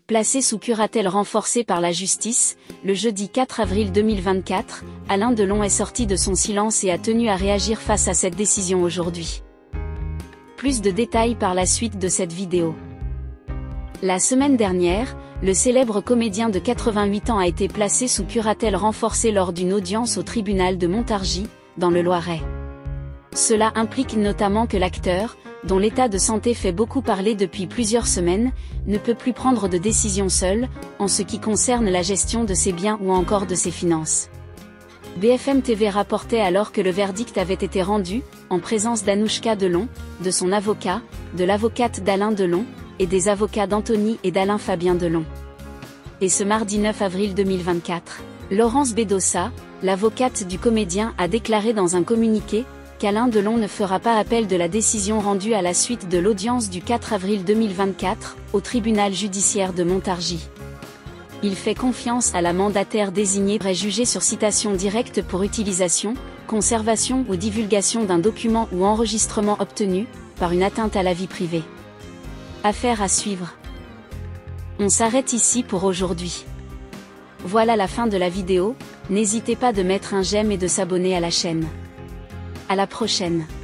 Placé sous curatelle renforcée par la justice, le jeudi 4 avril 2024, Alain Delon est sorti de son silence et a tenu à réagir face à cette décision aujourd'hui. Plus de détails par la suite de cette vidéo. La semaine dernière, le célèbre comédien de 88 ans a été placé sous curatelle renforcée lors d'une audience au tribunal de Montargis, dans le Loiret. Cela implique notamment que l'acteur, dont l'état de santé fait beaucoup parler depuis plusieurs semaines, ne peut plus prendre de décision seul, en ce qui concerne la gestion de ses biens ou encore de ses finances. BFM TV rapportait alors que le verdict avait été rendu, en présence d'Anouchka Delon, de son avocat, de l'avocate d'Alain Delon, et des avocats d'Anthony et d'Alain Fabien Delon. Et ce mardi 9 avril 2024, Laurence Bedossa, l'avocate du comédien, a déclaré dans un communiqué qu'Alain Delon ne fera pas appel de la décision rendue à la suite de l'audience du 4 avril 2024, au tribunal judiciaire de Montargis. Il fait confiance à la mandataire désignée préjugée sur citation directe pour utilisation, conservation ou divulgation d'un document ou enregistrement obtenu, par une atteinte à la vie privée. Affaire à suivre. On s'arrête ici pour aujourd'hui. Voilà la fin de la vidéo, n'hésitez pas de mettre un j'aime et de s'abonner à la chaîne. À la prochaine.